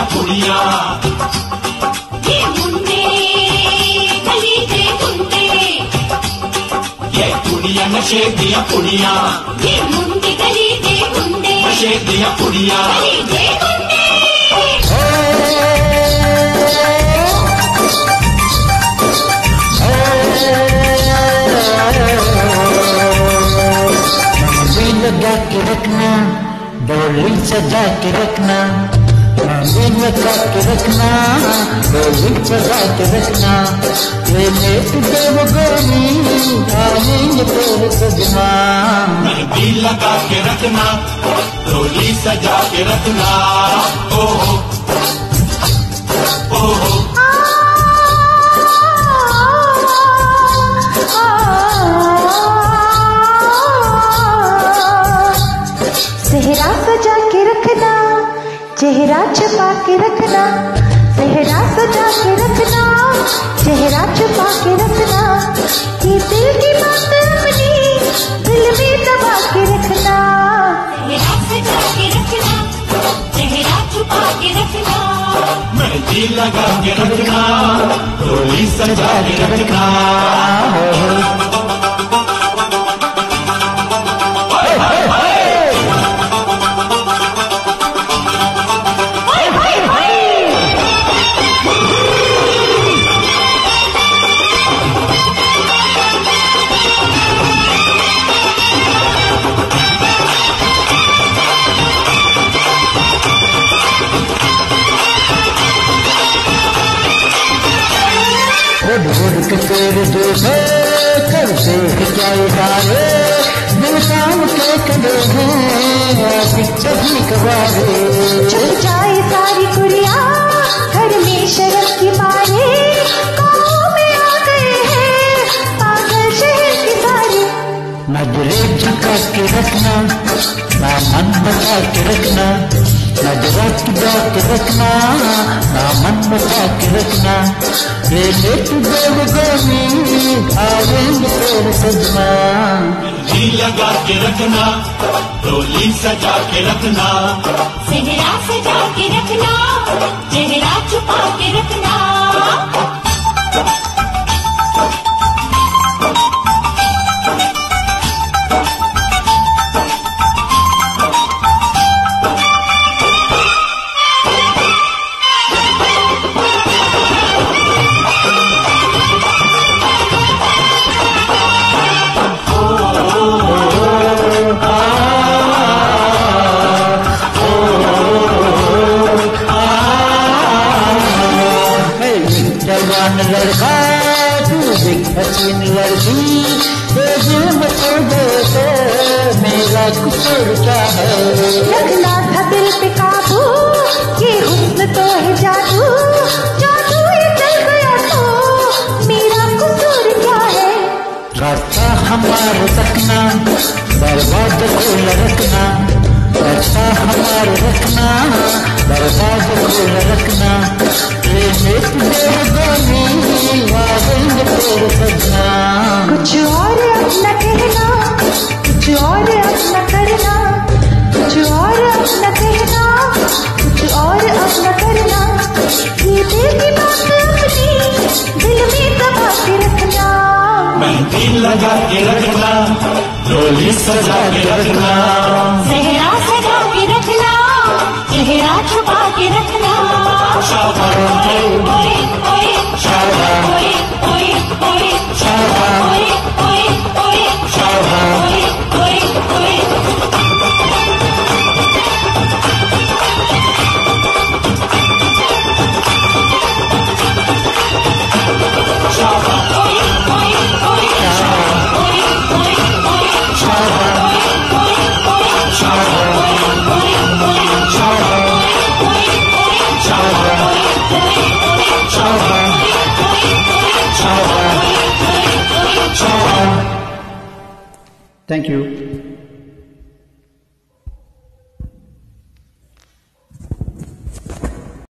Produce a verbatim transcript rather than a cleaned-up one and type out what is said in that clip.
दिया कुड़िया, ये मुंडे गली दे गुंडे, ये कुड़िया नशे दिया कुड़िया, ये मुंडे गली दे गुंडे, नशे दिया कुड़िया। गली दे गुंडे। लगा के रखना, डोली सजा के रखना, मंदिर लगा के रखना, डोली सजा के रखना, ये लेट देव गोरी आएंगे तेरे सजना। मेहंदी लगा के रखना, डोली सजा के रखना, ओहो ओहो। सेहरा सजा के रखना, चेहरा छुपा के रखना, सेहरा सजा के रखना, चेहरा छुपा के रखना, ये दिल की बात अपनी दिल में दबा के रखना। सेहरा सजा के रखना, चेहरा छुपा के रखना, मेहंदी लगा के रखना, डोली सजा के रखना। उड़ उड़ के तेरे जो है करते क्या इशारे, दिल काम के कदे हैं सभी कबारे। छुप जाए सारी कुड़िया घर में शर्म की मारे, गाँव में आ गए हैं पागल शहर के सारे। नजरें झुका के रखना, ना मन बचा के रखना, नजरा चुरा के रखना, ना मन बचा के रखना, ये लेट देव गोरी आएंगे तेरे सजना। मेहंदी लगा के रखना, डोली सजा के रखना, सेहरा सजा के रखना, चेहरा छुपा के रखना। जवान लड़का तू एक हसीन लड़की, तेरे में तो देखो मेरा कसूर क्या है। रखना था दिल पे काबू, ये हुस्न तो है जादू, जादू ये चल गया तो मेरा कसूर क्या है। रास्ता हमारे रखना, दरवाजा खोला रखना, रास्ता हमारे रखना, दरवाजा खोला रखना, ये लेट देव गोरी आएंगे तेरे सजना। कुछ और अपना कहना, कुछ और अपना करना, कुछ और अपना कहना, कुछ और अपना करना, ये दिल की बात अपनी दिल में दबा के रखना। मेहंदी लगा के रखना, डोली सजा के रखना, सेहरा सजा के रखना, चेहरा छुपा के रखना। शाबाश, ओए ओए ओए शाबाश, ओए ओए ओए शाबाश, ओए ओए ओए शाबाश। ओए ओए। Thank you.